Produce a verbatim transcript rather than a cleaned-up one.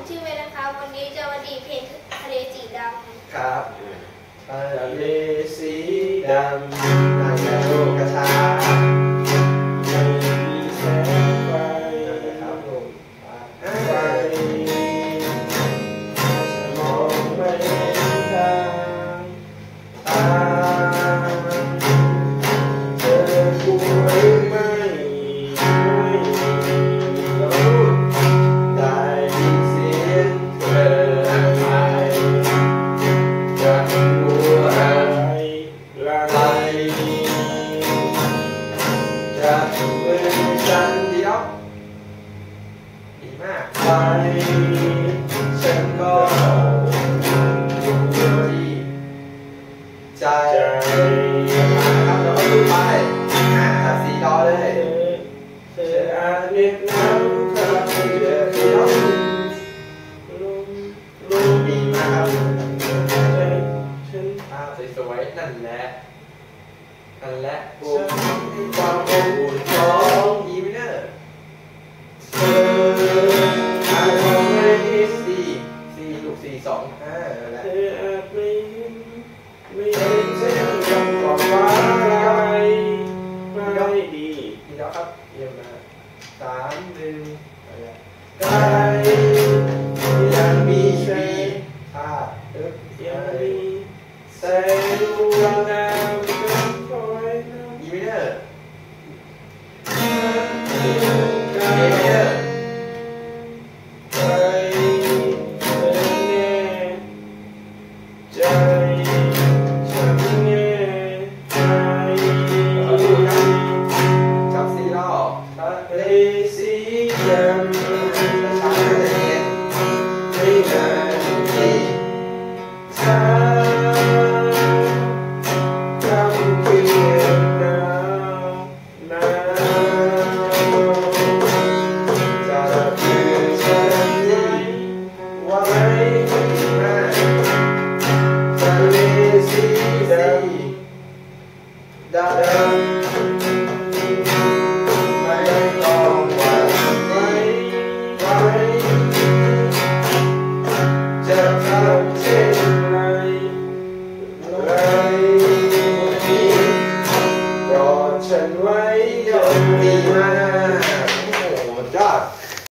ชื่อเวนะคะวันนี้จะมาดีเพลงทะเลสีดำครับทะเลสีดำนางแก้วกระชาไม่มีแสงไฟนะครับลมไฟมองไม่เห็นทางตาเธอกลัวหรือไม่จะเป็นฉันเดียวดีมากไปฉันก็อยู่ดีใจนะครับแล้วก็ดูไปอ่าสี่ดอเลยเธออาจเรียกน้ำเธอเธอเดียวลูกดีมากครับฉันภาพสวยๆนั่นแหละนั่นแหละฉันความอบอุ่นของอีเมเนอร์เธออาจมองไม่เห็นสี่สี่ลูกสี่สองห้าเธออาจไม่เห็นไม่เห็นเส้นกับความฟ้าอะไรไม่ดีดีแล้วครับเยี่ยมมากสามหนึ่งไกลยังมีชีภาพยังมีแสงดวงดาวอีเมเนอร์อีเมเนอร์ใจเธอแน่ใจฉันแน่ใจจับสี่รอบทะเลสีดำช้าๆเย็นไม่นานที่เธอดาดาไม่ต้องหวั่นไหวจะทำเช่น